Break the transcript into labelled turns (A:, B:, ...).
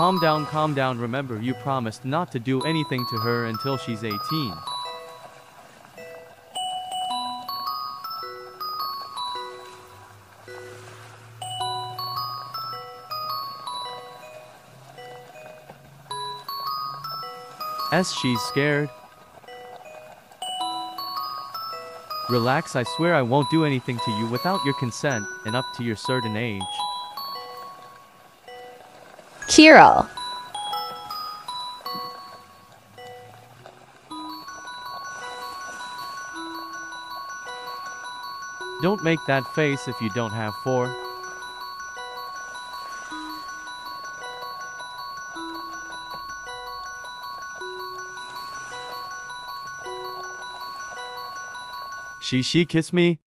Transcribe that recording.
A: calm down. Remember, you promised not to do anything to her until she's 18. She's scared. Relax, I swear I won't do anything to you without your consent, and up to your certain age.
B: Kiro.
A: Don't make that face if you don't have four. She kiss me?